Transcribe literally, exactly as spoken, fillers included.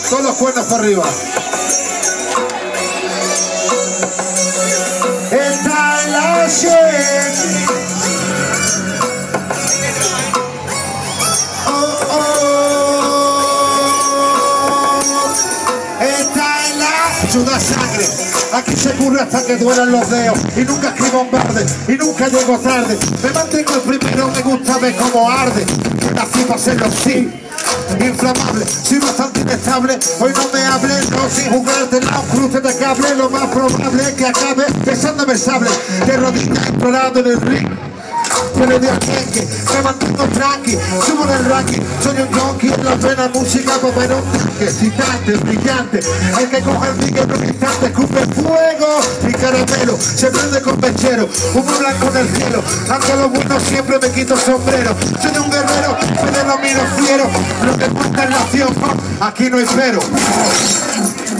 Todos los cuernos para arriba. Está en la shit. Oh, oh. Está en la... Suda sangre. Aquí se curra hasta que duelan los dedos. Y nunca escribo un verde. Y nunca llego tarde. Me mantengo el primero, me gusta ver cómo arde. Que nací para ser los sí. Inflamable, soy bastante inestable. Hoy no me hables, no sin jugarte la cruce de cable. Lo más probable es que acabe besándome el sable. De rodillas implorando en el ring. Pero de arranque, me mantengo tranqui, subo en el ranking. Soy un junkie en la plena música para ver un tanque. Excitante, brillante, el que coge el pique en un instante. Escupe fuego y caramelo, se prende con mechero. Humo blanco en el cielo, ante lo bueno siempre me quito el sombrero. Soy un guerrero, me denomino fiero. Lo que cuenta es la acción, aquí no hay pero.